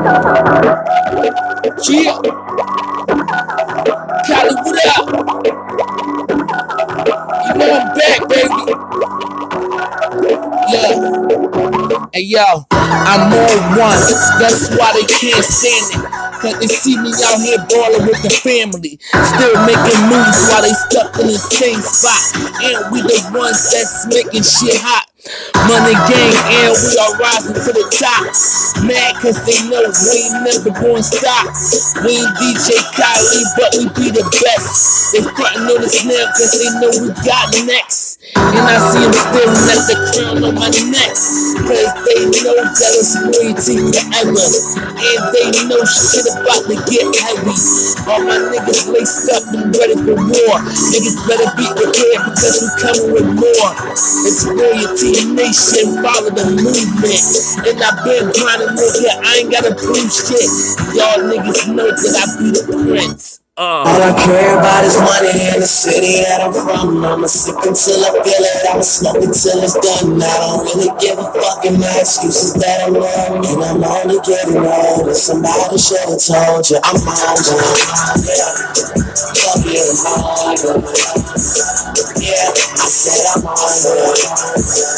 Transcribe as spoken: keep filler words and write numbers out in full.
Yeah. Cali, what up? You know I'm back, baby. Yeah. Hey, yo, I'm on one. That's why they can't stand it. Cause they see me out here ballin' with the family. Still making moves while they stuck in the same spot. And we the ones that's making shit hot. Money gang and we are rising to the top. Mad cause they know we ain't never gonna stop. We ain't D J Khaled, but we be the best. They frontin' on us now cause they know we got next. And I see them staring at the crown on my neck. Cause they know that it's loyalty forever. And they know shit about to get heavy. All my niggas laced up and ready for war. Niggas better be prepared because we coming with more. It's loyalty nation, follow the movement. And I've been grinding, nigga, I ain't gotta prove shit. Y'all niggas know that I be the prince. Uh. All I care about is money in the city that I'm from. I'ma sip until I feel it, I'ma smoke until it's done. I don't really give a fuck in my excuses that I'm wrong. And I'm only getting older, somebody should've told you I'm on one. Yeah, fuck you, I'm on one. Yeah, I said I'm on one.